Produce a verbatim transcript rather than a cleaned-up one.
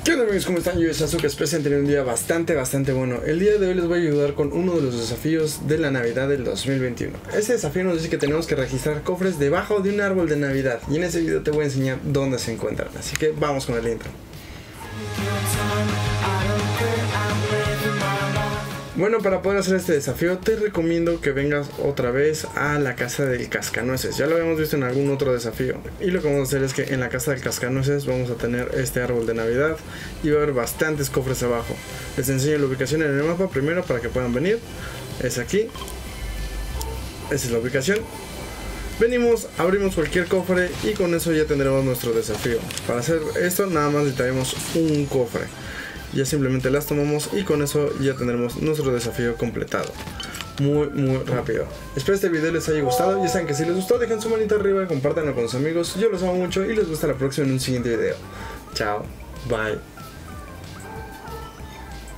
¿Qué onda amigos? ¿Cómo están? Yo soy Sasuke, espero que tener un día bastante, bastante bueno. El día de hoy les voy a ayudar con uno de los desafíos de la Navidad del dos mil veintiuno. Este desafío nos dice que tenemos que registrar cofres debajo de un árbol de Navidad. Y en ese video te voy a enseñar dónde se encuentran. Así que vamos con el intro. Bueno, para poder hacer este desafío te recomiendo que vengas otra vez a la casa del cascanueces. Ya lo habíamos visto en algún otro desafío. Y lo que vamos a hacer es que en la casa del cascanueces vamos a tener este árbol de Navidad y va a haber bastantes cofres abajo. Les enseño la ubicación en el mapa primero para que puedan venir. Es aquí. Esa es la ubicación. Venimos, abrimos cualquier cofre y con eso ya tendremos nuestro desafío. Para hacer esto nada más necesitaremos un cofre. Ya simplemente las tomamos y con eso ya tendremos nuestro desafío completado. Muy muy rápido. Espero este video les haya gustado. Ya saben que si les gustó dejen su manita arriba, compártanlo con sus amigos. Yo los amo mucho y les gusta la próxima en un siguiente video. Chao, bye.